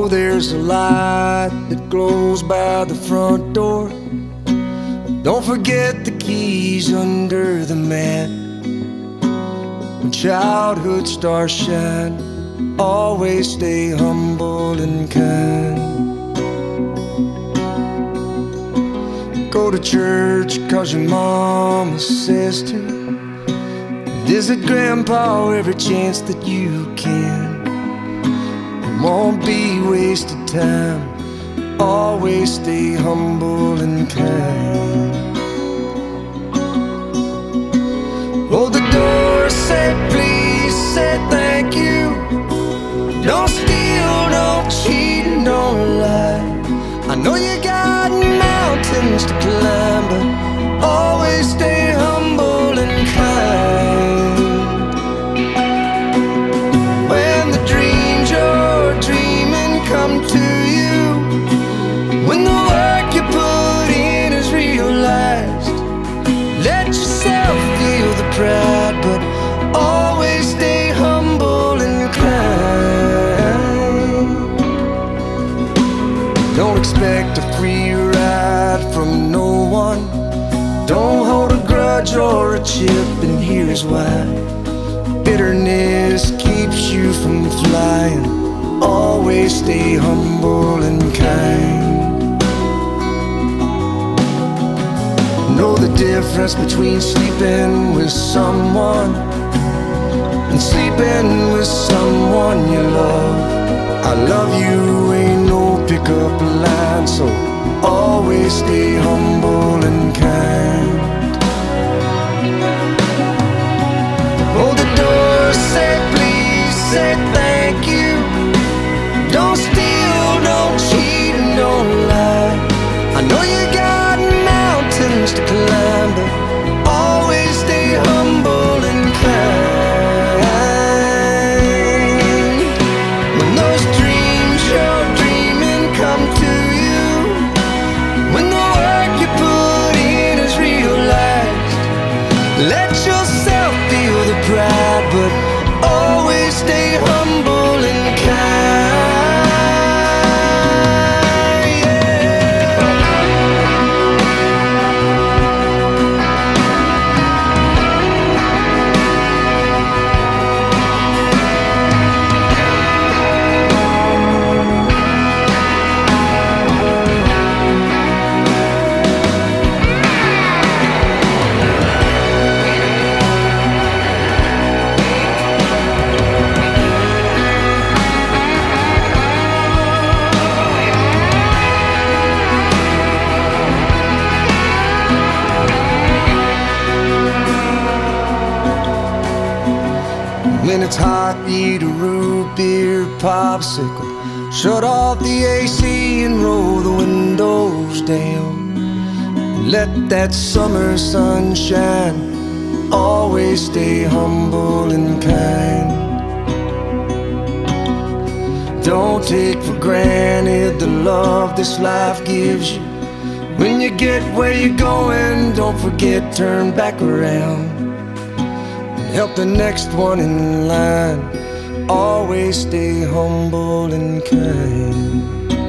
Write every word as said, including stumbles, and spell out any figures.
there's a light that glows by the front door. Don't forget the keys under the mat. When childhood stars shine, always stay humble and kind. Go to church cause your mama says to. Visit grandpa every chance that you can. It won't be wasted time. Always stay humble and kind. Oh, the door said please, said thank you. Don't steal, don't cheat, and don't lie. I know you got mountains to climb, but always stay humble and kind. When the dreams you're dreaming come to you, when the work you put in is realized, let yourself feel the pride, but always stay humble and kind. Don't expect a free ride from no one. Don't hold a grudge or a chip, and here's why. Bitterness keeps you from flying. Always stay humble and kind. Know the difference between sleeping with someone and sleeping with someone you love. I love you ain't no pickup line, so always stay humble and kind. Oh, the door said please, said thank you. Don't steal, don't cheat, and don't lie. I know you got mountains to climb, but always stay humble and kind. When those dreams you're dreaming come to you, when the work you put in is realized, let yourself feel the pride, but always stay humble and kind. When it's hot, eat a root beer popsicle. Shut off the A C and roll the windows down. Let that summer sun shine. Always stay humble and kind. Don't take for granted the love this life gives you. When you get where you're going, don't forget, turn back around. Help the next one in line. Always stay humble and kind.